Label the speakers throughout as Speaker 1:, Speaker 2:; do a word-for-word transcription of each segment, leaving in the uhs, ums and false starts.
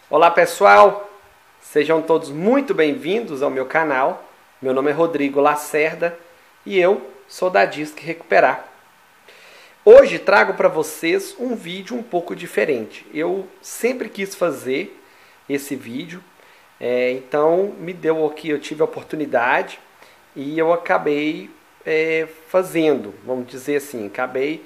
Speaker 1: Olá pessoal, sejam todos muito bem-vindos ao meu canal. Meu nome é Rodrigo Lacerda e eu sou da Disque Recuperar. Hoje trago para vocês um vídeo um pouco diferente. Eu sempre quis fazer esse vídeo, é, então me deu aqui, eu tive a oportunidade e eu acabei é, fazendo, vamos dizer assim, acabei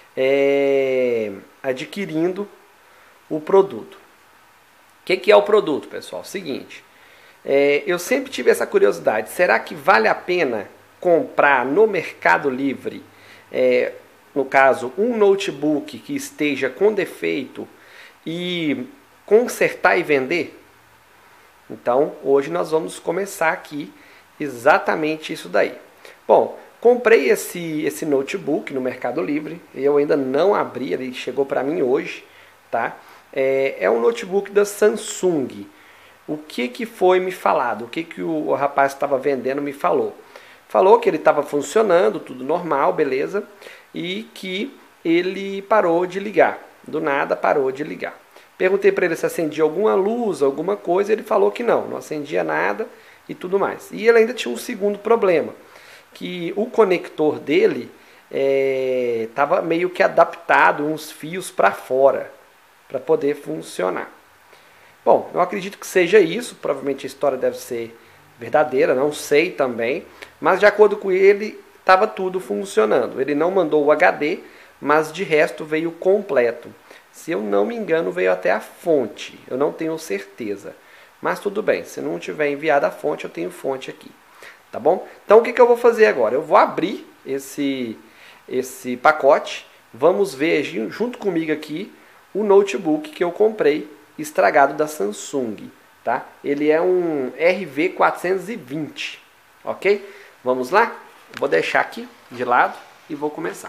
Speaker 1: é, adquirindo o produto. O que, que é o produto, pessoal? Seguinte, é, eu sempre tive essa curiosidade. Será que vale a pena comprar no Mercado Livre, é, no caso, um notebook que esteja com defeito e consertar e vender? Então, hoje nós vamos começar aqui exatamente isso daí. Bom, comprei esse, esse notebook no Mercado Livre. Eu ainda não abri, ele chegou para mim hoje, tá? É, é um notebook da Samsung. O que, que foi me falado? O que, que o, o rapaz estava vendendo me falou? Falou que ele estava funcionando, tudo normal, beleza, e que ele parou de ligar. Do nada parou de ligar. Perguntei para ele se acendia alguma luz, alguma coisa, ele falou que não, não acendia nada e tudo mais. E ele ainda tinha um segundo problema, que o conector dele estava é, meio que adaptado, uns fios para fora, para poder funcionar. Bom, eu acredito que seja isso, provavelmente a história deve ser verdadeira, não sei também, mas de acordo com ele, estava tudo funcionando. Ele não mandou o H D, mas de resto veio completo. Se eu não me engano, veio até a fonte, eu não tenho certeza. Mas tudo bem, se não tiver enviado a fonte, eu tenho fonte aqui. Tá bom? Então o que, que eu vou fazer agora? Eu vou abrir esse, esse pacote, vamos ver junto comigo aqui o notebook que eu comprei estragado da Samsung, tá? Ele é um R V quatrocentos e vinte, ok? Vamos lá? Vou deixar aqui de lado e vou começar.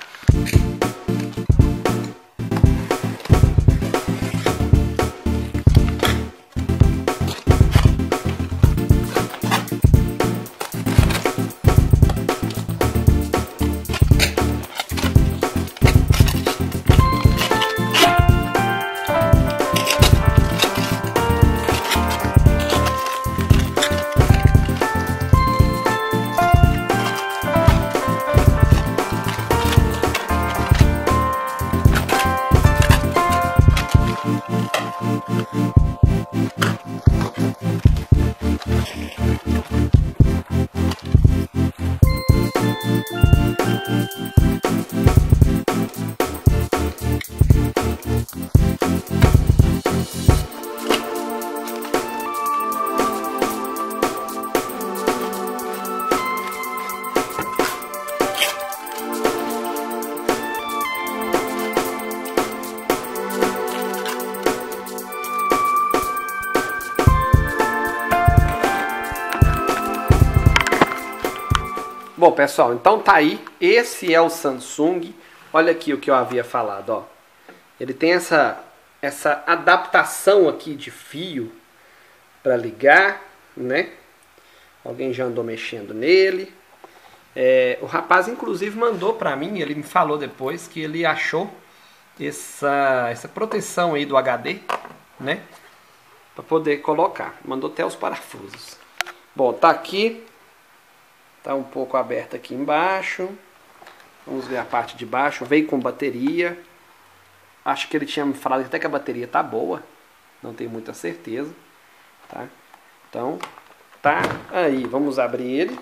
Speaker 1: Bom, pessoal, então tá aí, esse é o Samsung. Olha aqui o que eu havia falado, ó. Ele tem essa, essa adaptação aqui de fio para ligar, né? Alguém já andou mexendo nele. É, o rapaz, inclusive, mandou para mim, ele me falou depois que ele achou essa, essa proteção aí do H D, né? Para poder colocar. Mandou até os parafusos. Bom, tá aqui. Está um pouco aberto aqui embaixo. Vamos ver a parte de baixo. Veio com bateria. Acho que ele tinha me falado até que a bateria está boa. Não tenho muita certeza. Tá? Então, tá aí. Vamos abrir ele.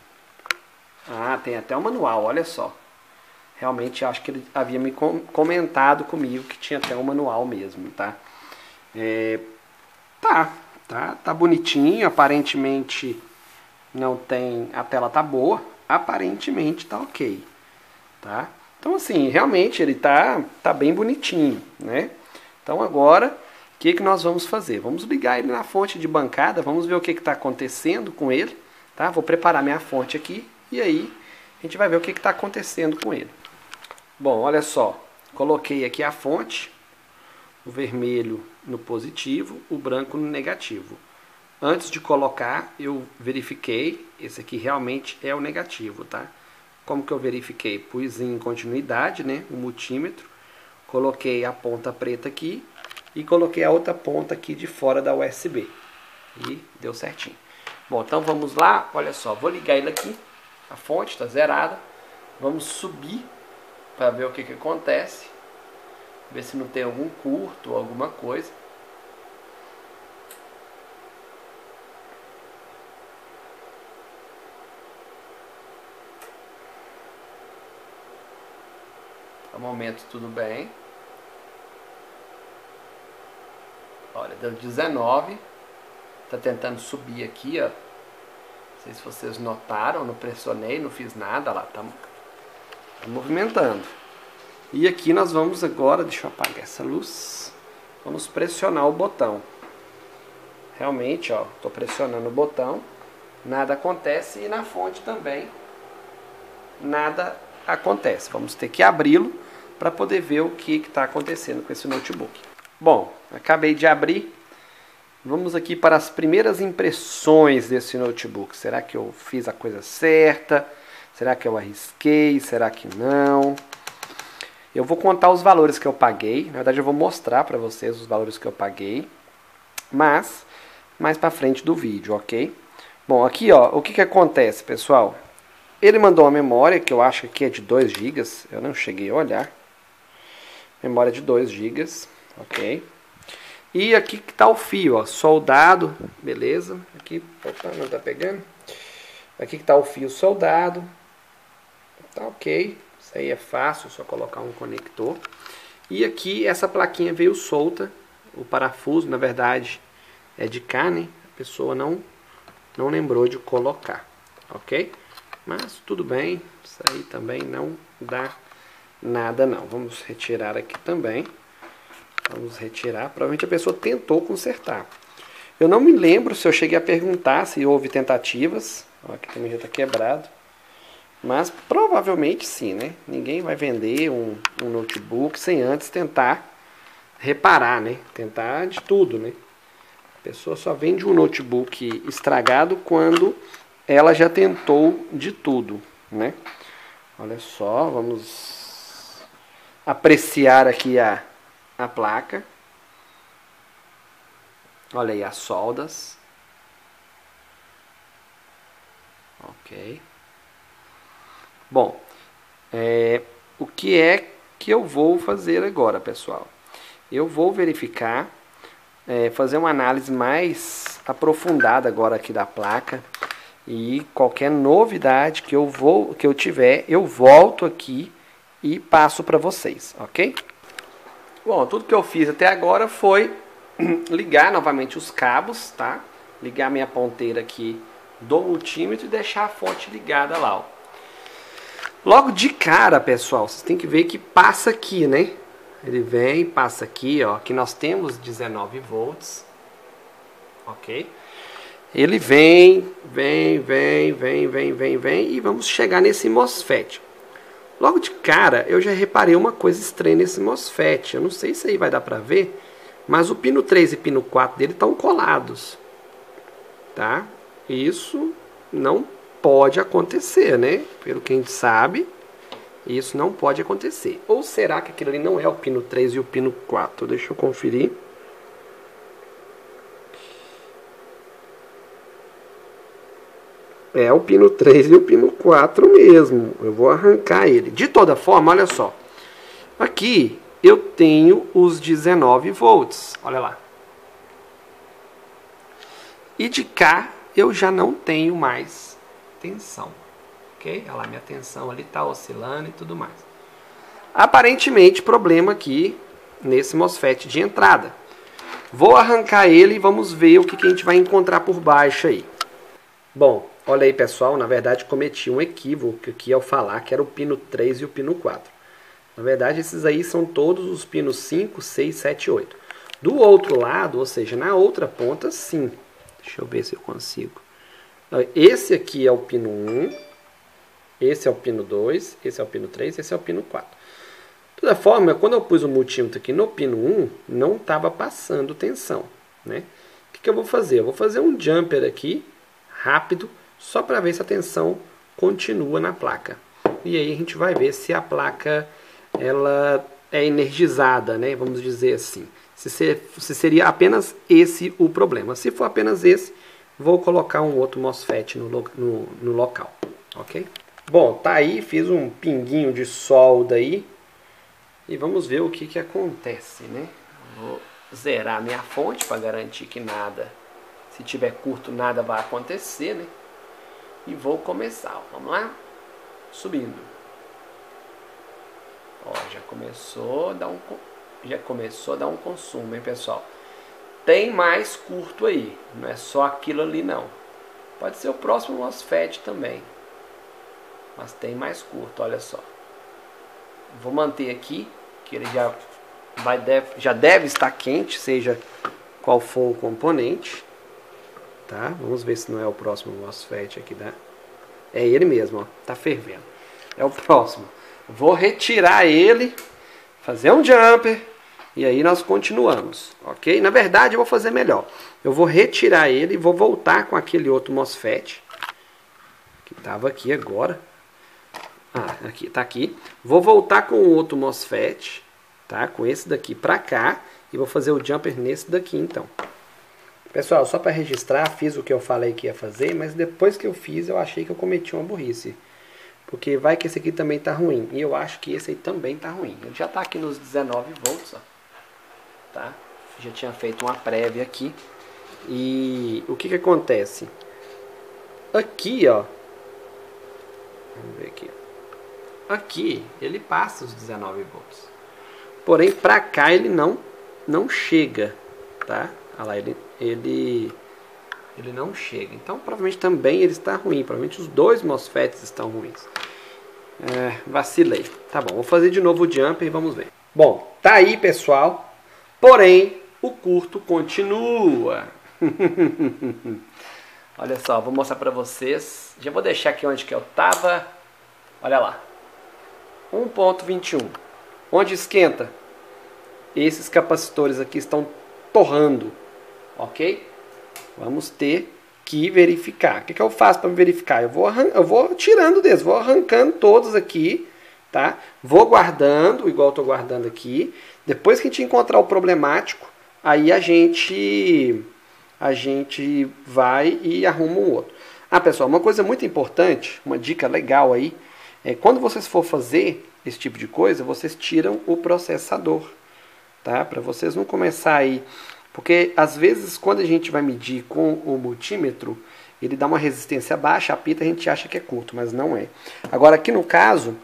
Speaker 1: Ah, tem até o manual, olha só. Realmente acho que ele havia me comentado comigo que tinha até o manual mesmo, tá? É, tá, tá, tá bonitinho. Aparentemente não tem, a tela tá boa, aparentemente tá ok, tá? Então assim, realmente ele tá, tá bem bonitinho, né? Então agora, o que que nós vamos fazer? Vamos ligar ele na fonte de bancada, vamos ver o que que tá acontecendo com ele, tá? Vou preparar minha fonte aqui e aí a gente vai ver o que que tá acontecendo com ele. Bom, olha só, coloquei aqui a fonte, o vermelho no positivo, o branco no negativo. Antes de colocar, eu verifiquei, esse aqui realmente é o negativo, tá? Como que eu verifiquei? Pus em continuidade, né, o multímetro, coloquei a ponta preta aqui e coloquei a outra ponta aqui de fora da U S B. E deu certinho. Bom, então vamos lá, olha só, vou ligar ele aqui, a fonte está zerada. Vamos subir para ver o que que acontece, ver se não tem algum curto ou alguma coisa. No momento tudo bem. Olha, deu dezenove. Tá tentando subir aqui, ó. Não sei se vocês notaram, não pressionei, não fiz nada lá, tá, tá movimentando. E aqui nós vamos agora, deixa eu apagar essa luz. Vamos pressionar o botão. Realmente, ó, tô pressionando o botão, nada acontece, e na fonte também nada acontece. Vamos ter que abri-lo para poder ver o que está acontecendo com esse notebook. Bom, acabei de abrir. Vamos aqui para as primeiras impressões desse notebook. Será que eu fiz a coisa certa? Será que eu arrisquei? Será que não? Eu vou contar os valores que eu paguei. Na verdade, eu vou mostrar para vocês os valores que eu paguei. Mas, mais para frente do vídeo, ok? Bom, aqui, ó, o que que acontece, pessoal? Ele mandou uma memória, que eu acho que é de dois gigas. Eu não cheguei a olhar. Memória de dois gigas, ok? E aqui que tá o fio, ó, soldado, beleza? Aqui, opa, não tá pegando. Aqui que tá o fio soldado. Tá ok. Isso aí é fácil, só colocar um conector. E aqui essa plaquinha veio solta. O parafuso, na verdade, é de cá, né? A pessoa não, não lembrou de colocar, ok? Mas tudo bem, isso aí também não dá nada não. Vamos retirar aqui também. Vamos retirar. Provavelmente a pessoa tentou consertar. Eu não me lembro se eu cheguei a perguntar se houve tentativas. Ó, aqui também já está quebrado. Mas provavelmente sim, né? Ninguém vai vender um, um notebook sem antes tentar reparar, né? Tentar de tudo, né? A pessoa só vende um notebook estragado quando ela já tentou de tudo, né? Olha só, vamos apreciar aqui a, a placa. Olha aí as soldas. Ok. Bom, é, o que é que eu vou fazer agora, pessoal? Eu vou verificar, é, fazer uma análise mais aprofundada agora aqui da placa. E qualquer novidade que eu, vou, que eu tiver, eu volto aqui e passo para vocês, ok? Bom, tudo que eu fiz até agora foi ligar novamente os cabos, tá? Ligar minha ponteira aqui do multímetro e deixar a fonte ligada lá, ó. Logo de cara, pessoal, vocês têm que ver que passa aqui, né? Ele vem, passa aqui, ó. Aqui nós temos dezenove volts, ok? Ele vem, vem, vem, vem, vem, vem, vem e vamos chegar nesse MOSFET. Logo de cara, eu já reparei uma coisa estranha nesse MOSFET. Eu não sei se aí vai dar pra ver, mas o pino três e pino quatro dele estão colados, tá? Isso não pode acontecer, né? Pelo que a gente sabe, isso não pode acontecer. Ou será que aquilo ali não é o pino três e o pino quatro? Deixa eu conferir. É o pino três e o pino quatro mesmo. Eu vou arrancar ele. De toda forma, olha só. Aqui eu tenho os dezenove volts. Olha lá. E de cá eu já não tenho mais tensão. Ok? Olha lá, minha tensão ali está oscilando e tudo mais. Aparentemente, problema aqui nesse MOSFET de entrada. Vou arrancar ele e vamos ver o que, que a gente vai encontrar por baixo aí. Bom, olha aí, pessoal, na verdade cometi um equívoco aqui ao falar que era o pino três e o pino quatro. Na verdade, esses aí são todos os pinos cinco, seis, sete e oito. Do outro lado, ou seja, na outra ponta, sim. Deixa eu ver se eu consigo. Esse aqui é o pino um, esse é o pino dois, esse é o pino três, esse é o pino quatro. De toda forma, quando eu pus o multímetro aqui no pino um, não estava passando tensão, né? O que, que eu vou fazer? Eu vou fazer um jumper aqui, rápido, só para ver se a tensão continua na placa. E aí a gente vai ver se a placa ela é energizada, né? Vamos dizer assim. se, ser, se seria apenas esse o problema. Se for apenas esse, vou colocar um outro MOSFET no, no, no local, ok? Bom, tá aí, fiz um pinguinho de solda aí e vamos ver o que que acontece, né? Vou zerar minha fonte para garantir que nada, se tiver curto, nada vai acontecer, né? E vou começar, vamos lá? Subindo. Ó, já começou a dar um, já começou a dar um consumo, hein, pessoal? Tem mais curto aí, não é só aquilo ali não. Pode ser o próximo MOSFET também, mas tem mais curto, olha só. Vou manter aqui, que ele já, vai, deve, já deve estar quente, seja qual for o componente. Tá? Vamos ver se não é o próximo MOSFET aqui, né? É ele mesmo, ó, tá fervendo. É o próximo. Vou retirar ele, fazer um jumper e aí nós continuamos, ok? Na verdade eu vou fazer melhor. Eu vou retirar ele e vou voltar com aquele outro MOSFET que estava aqui agora. Ah, aqui, tá aqui. Vou voltar com o outro MOSFET, tá? Com esse daqui pra cá e vou fazer o jumper nesse daqui então. Pessoal, só para registrar, fiz o que eu falei que ia fazer, mas depois que eu fiz eu achei que eu cometi uma burrice. Porque vai que esse aqui também tá ruim. E eu acho que esse aí também tá ruim. Ele já tá aqui nos dezenove volts, ó. Tá? Já tinha feito uma prévia aqui. E o que que acontece? Aqui, ó. Vamos ver aqui. Aqui, ele passa os dezenove volts. Porém, pra cá ele não, não chega, tá? Olha lá, ele, ele, ele não chega. Então, provavelmente também ele está ruim. Provavelmente os dois MOSFETs estão ruins. É, vacilei. Tá bom, vou fazer de novo o jumper e vamos ver. Bom, tá aí, pessoal. Porém, o curto continua. Olha só, vou mostrar pra vocês. Já vou deixar aqui onde que eu tava. Olha lá. um ponto vinte e um. Onde esquenta? Esses capacitores aqui estão torrando. Ok? Vamos ter que verificar. O que, que eu faço para verificar? Eu vou, eu vou tirando deles, vou arrancando todos aqui, tá? Vou guardando, igual eu estou guardando aqui. Depois que a gente encontrar o problemático, aí a gente, a gente vai e arruma um outro. Ah, pessoal, uma coisa muito importante, uma dica legal aí, é quando vocês for fazer esse tipo de coisa, vocês tiram o processador, tá? Para vocês não começar aí. Porque, às vezes, quando a gente vai medir com o multímetro, ele dá uma resistência baixa, apita, a gente acha que é curto, mas não é. Agora, aqui no caso,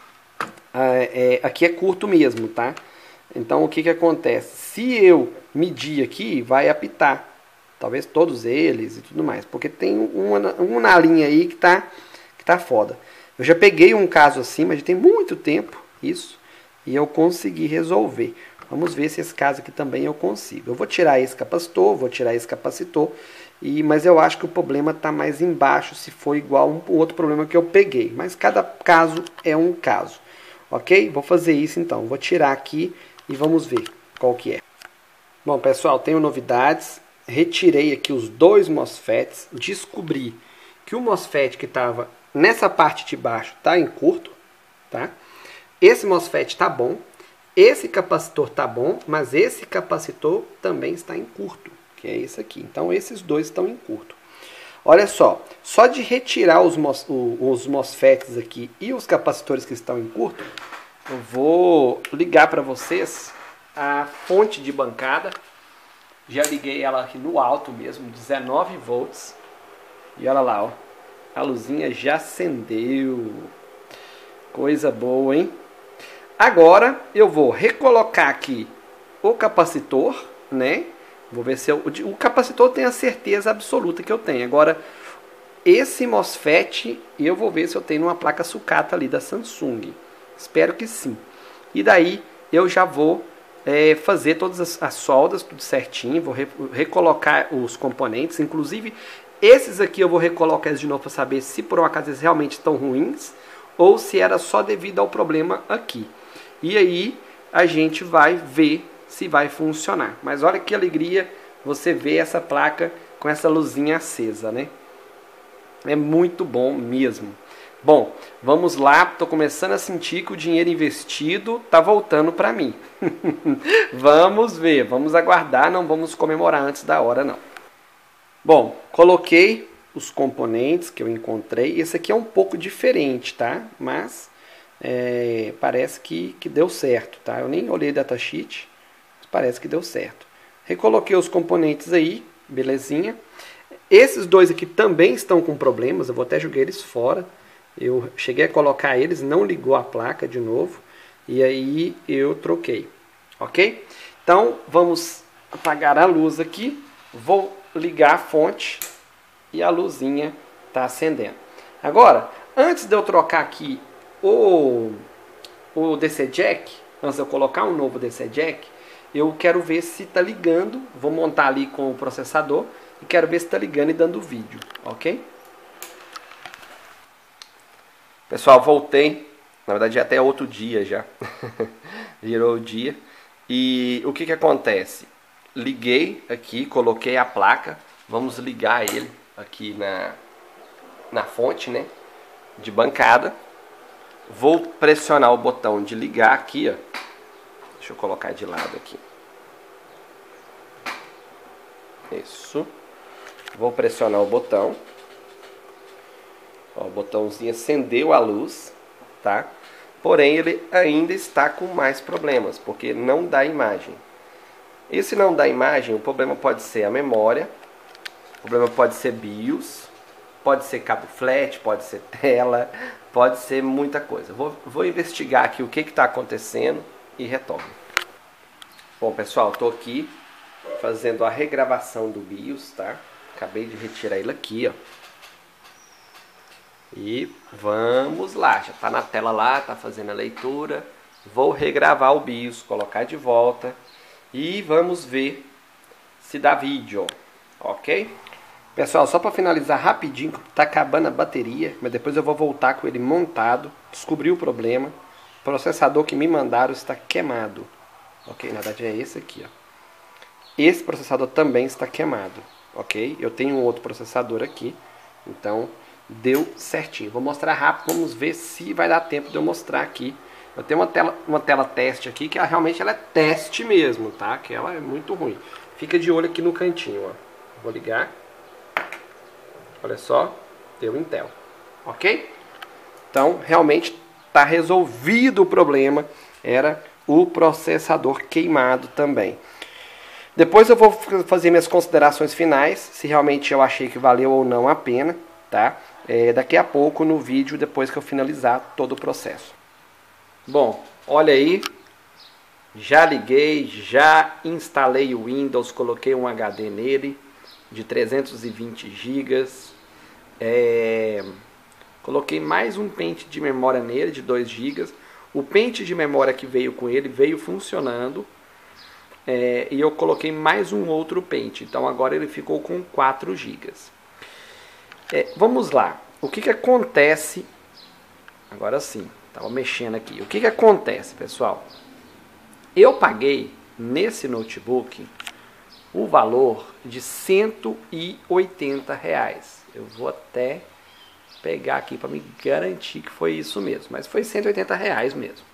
Speaker 1: é, é, aqui é curto mesmo, tá? Então, o que que acontece? Se eu medir aqui, vai apitar. Talvez todos eles e tudo mais. Porque tem uma, uma na linha aí que tá, que tá foda. Eu já peguei um caso assim, mas já tem muito tempo isso, e eu consegui resolver. Vamos ver se esse caso aqui também eu consigo. Eu vou tirar esse capacitor, vou tirar esse capacitor, e, mas eu acho que o problema está mais embaixo se for igual um, um outro problema que eu peguei. Mas cada caso é um caso. Ok? Vou fazer isso então. Vou tirar aqui e vamos ver qual que é. Bom, pessoal, tenho novidades. Retirei aqui os dois MOSFETs. Descobri que o MOSFET que estava nessa parte de baixo está em curto. Tá? Esse MOSFET está bom. Esse capacitor tá bom, mas esse capacitor também está em curto, que é esse aqui. Então, esses dois estão em curto. Olha só, só de retirar os, mos, os MOSFETs aqui e os capacitores que estão em curto, eu vou ligar para vocês a fonte de bancada. Já liguei ela aqui no alto mesmo, dezenove volts. E olha lá, ó, a luzinha já acendeu. Coisa boa, hein? Agora eu vou recolocar aqui o capacitor, né? Vou ver se eu, o capacitor tem a certeza absoluta que eu tenho. Agora, esse MOSFET, eu vou ver se eu tenho uma placa sucata ali da Samsung. Espero que sim. E daí eu já vou é, fazer todas as, as soldas, tudo certinho. Vou re, recolocar os componentes. Inclusive, esses aqui eu vou recolocar eles de novo para saber se por um acaso eles realmente estão ruins ou se era só devido ao problema aqui. E aí a gente vai ver se vai funcionar. Mas olha que alegria você ver essa placa com essa luzinha acesa, né? É muito bom mesmo. Bom, vamos lá, estou começando a sentir que o dinheiro investido está voltando para mim. Vamos ver, vamos aguardar, não vamos comemorar antes da hora não. Bom, coloquei os componentes que eu encontrei. Esse aqui é um pouco diferente, tá? Mas é, parece que, que deu certo, tá? Eu nem olhei datasheet, mas parece que deu certo. Recoloquei os componentes aí, belezinha. Esses dois aqui também estão com problemas, eu vou até jogar eles fora. Eu cheguei a colocar eles, não ligou a placa de novo, e aí eu troquei, ok? Então vamos apagar a luz aqui, vou ligar a fonte e a luzinha está acendendo. Agora, antes de eu trocar aqui o, o D C Jack, antes de eu colocar um novo D C Jack, eu quero ver se está ligando, vou montar ali com o processador e quero ver se está ligando e dando vídeo, ok? Pessoal, voltei, na verdade até outro dia já, virou o dia, e o que que acontece? Liguei aqui, coloquei a placa, vamos ligar ele aqui na, na fonte, né, de bancada, vou pressionar o botão de ligar aqui, ó. Deixa eu colocar de lado aqui. Isso. Vou pressionar o botão. Ó, o botãozinho acendeu a luz, tá? Porém, ele ainda está com mais problemas, porque não dá imagem. Esse não dá imagem, o problema pode ser a memória, o problema pode ser BIOS, pode ser cabo flat, pode ser tela, pode ser muita coisa. Vou, vou investigar aqui o que está acontecendo e retorno. Bom, pessoal, estou aqui fazendo a regravação do BIOS, tá? Acabei de retirar ele aqui, ó. E vamos lá, já está na tela lá, está fazendo a leitura. Vou regravar o BIOS, colocar de volta e vamos ver se dá vídeo, ok? Pessoal, só para finalizar rapidinho, está acabando a bateria, mas depois eu vou voltar com ele montado, descobri o problema. O processador que me mandaram está queimado, ok? Na verdade é esse aqui, ó. Esse processador também está queimado, ok? Eu tenho um outro processador aqui, então deu certinho. Vou mostrar rápido, vamos ver se vai dar tempo de eu mostrar aqui. Eu tenho uma tela, uma tela teste aqui, que ela, realmente ela é teste mesmo, tá? Que ela é muito ruim. Fica de olho aqui no cantinho, ó. Vou ligar. Olha só, deu Intel, ok? Então, realmente está resolvido o problema. Era o processador queimado também. Depois eu vou fazer minhas considerações finais, se realmente eu achei que valeu ou não a pena, tá? É, daqui a pouco no vídeo, depois que eu finalizar todo o processo. Bom, olha aí, já liguei, já instalei o Windows, coloquei um H D nele de trezentos e vinte gigas. É, coloquei mais um pente de memória nele de dois gigas. O pente de memória que veio com ele veio funcionando. É, e eu coloquei mais um outro pente. Então agora ele ficou com quatro gigas. É, vamos lá. O que que acontece? Agora sim. Estava mexendo aqui. O que que acontece, pessoal? Eu paguei nesse notebook o valor de cento e oitenta reais. Eu vou até pegar aqui para me garantir que foi isso mesmo. Mas foi cento e oitenta reais mesmo.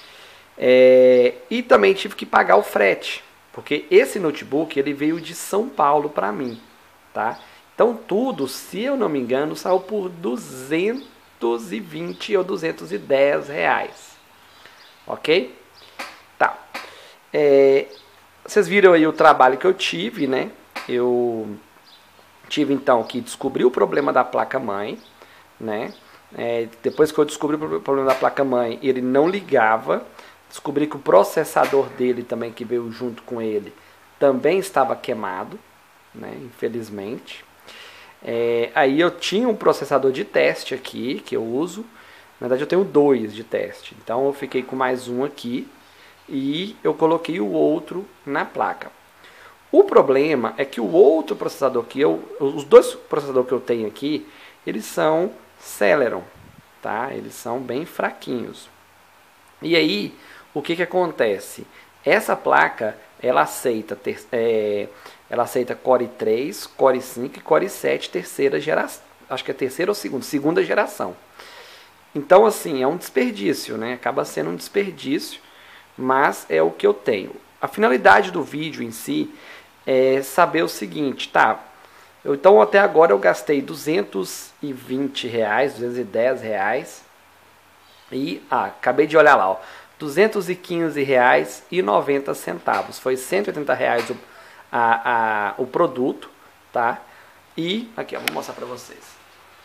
Speaker 1: É, e também tive que pagar o frete. Porque esse notebook ele veio de São Paulo para mim. Tá? Então tudo, se eu não me engano, saiu por duzentos e vinte ou duzentos e dez reais. Ok? Tá. É, vocês viram aí o trabalho que eu tive, né? Eu tive então que descobrir o problema da placa-mãe, né? É, depois que eu descobri o problema da placa-mãe, ele não ligava. Descobri que o processador dele também, que veio junto com ele, também estava queimado, né? Infelizmente. É, aí eu tinha um processador de teste aqui, que eu uso. Na verdade eu tenho dois de teste. Então eu fiquei com mais um aqui. E eu coloquei o outro na placa. O problema é que o outro processador que eu... Os dois processadores que eu tenho aqui, eles são Celeron, tá? Eles são bem fraquinhos. E aí, o que que acontece? Essa placa, ela aceita, ter, é, ela aceita Core três, Core cinco e Core sete, terceira geração. Acho que é terceira ou segunda? Segunda geração. Então, assim, é um desperdício, né? Acaba sendo um desperdício, mas é o que eu tenho. A finalidade do vídeo em si é saber o seguinte, tá? Eu, então, até agora eu gastei duzentos e vinte reais, duzentos e dez reais. E, ah, acabei de olhar lá, ó, duzentos e quinze reais e noventa centavos. Foi cento e oitenta reais o, a, a, o produto, tá? E, aqui, ó, vou mostrar pra vocês.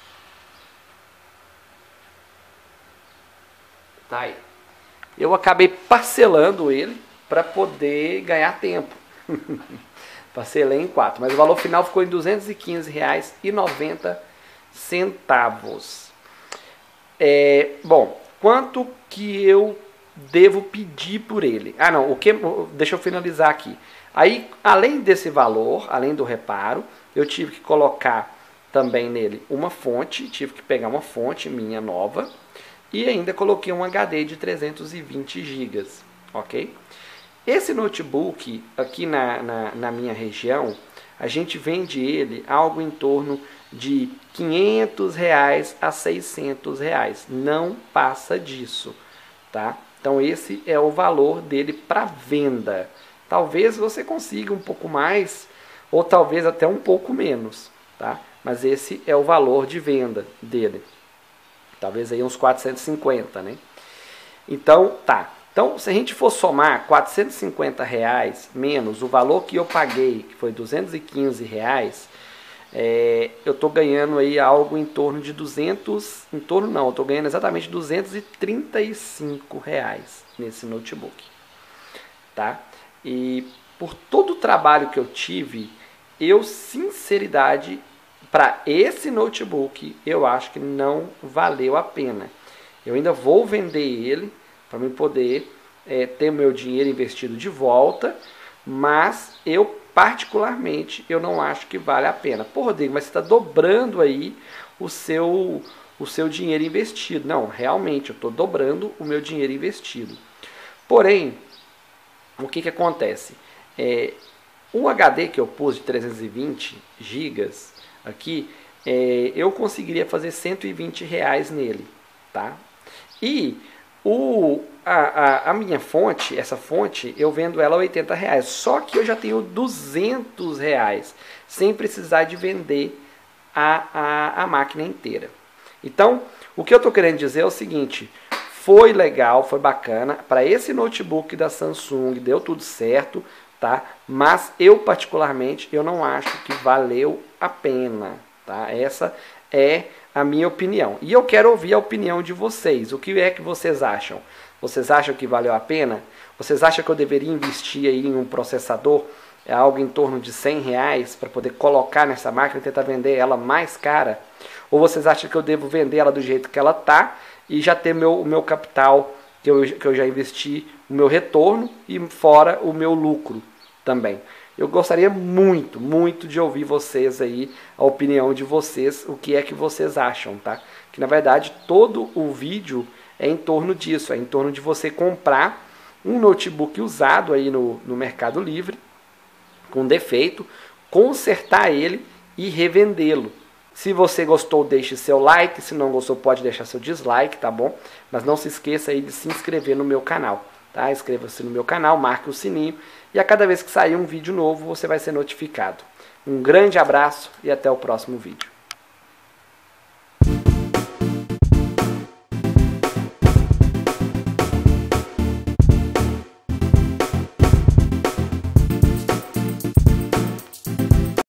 Speaker 1: Tá aí. Eu acabei parcelando ele para poder ganhar tempo. Parcelei em quatro, mas o valor final ficou em duzentos e quinze reais e noventa centavos. É, bom, quanto que eu devo pedir por ele? Ah, não, o que? Deixa eu finalizar aqui. Aí, além desse valor, além do reparo, eu tive que colocar também nele uma fonte, tive que pegar uma fonte minha nova. E ainda coloquei um H D de trezentos e vinte gigas, ok? Esse notebook aqui na, na, na minha região, a gente vende ele algo em torno de quinhentos reais a seiscentos reais. Não passa disso, tá? Então esse é o valor dele para venda. Talvez você consiga um pouco mais, ou talvez até um pouco menos, tá? Mas esse é o valor de venda dele. Talvez aí uns quatrocentos e cinquenta, né? Então, tá. Então, se a gente for somar quatrocentos e cinquenta reais menos o valor que eu paguei, que foi duzentos e quinze reais, é, eu estou ganhando aí algo em torno de duzentos, em torno não, eu estou ganhando exatamente duzentos e trinta e cinco reais nesse notebook, tá? E por todo o trabalho que eu tive, eu, sinceridade, para esse notebook, eu acho que não valeu a pena. Eu ainda vou vender ele para eu poder é, ter meu dinheiro investido de volta, mas eu, particularmente, eu não acho que vale a pena. Pô, Rodrigo, mas você está dobrando aí o seu, o seu dinheiro investido. Não, realmente, eu estou dobrando o meu dinheiro investido. Porém, o que, que acontece? É, o H D que eu pus de trezentos e vinte gigas, aqui, é, eu conseguiria fazer cento e vinte reais nele, tá? E o, a, a, a minha fonte, essa fonte, eu vendo ela a oitenta reais, só que eu já tenho duzentos reais, sem precisar de vender a, a, a máquina inteira. Então, o que eu estou querendo dizer é o seguinte, foi legal, foi bacana, para esse notebook da Samsung deu tudo certo, tá? Mas eu particularmente eu não acho que valeu a pena, tá? Essa é a minha opinião. E eu quero ouvir a opinião de vocês. O que é que vocês acham? Vocês acham que valeu a pena? Vocês acham que eu deveria investir aí em um processador, é algo em torno de cem reais para poder colocar nessa máquina e tentar vender ela mais cara? Ou vocês acham que eu devo vender ela do jeito que ela tá e já ter meu, o meu capital que eu, que eu já investi, o meu retorno e fora o meu lucro também? Eu gostaria muito, muito de ouvir vocês aí, a opinião de vocês, o que é que vocês acham, tá? Que na verdade todo o vídeo é em torno disso, é em torno de você comprar um notebook usado aí no, no Mercado Livre, com defeito, consertar ele e revendê-lo. Se você gostou, deixe seu like, se não gostou, pode deixar seu dislike, tá bom? Mas não se esqueça aí de se inscrever no meu canal. Tá? Inscreva-se no meu canal, marque o sininho e a cada vez que sair um vídeo novo você vai ser notificado. Um grande abraço e até o próximo vídeo.